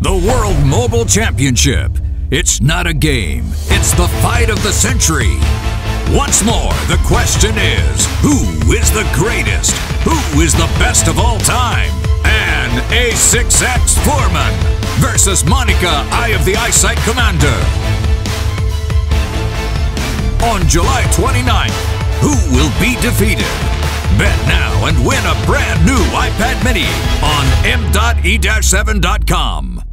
The World Mobile Championship. It's not a game, it's the fight of the century. Once more, the question is, who is the greatest? Who is the best of all time? And A6X Foreman versus Monica Eye of the Eyesight Commander. On July 29th, who will be defeated? Bet now and win a brand new iPad mini on m.e-7.com.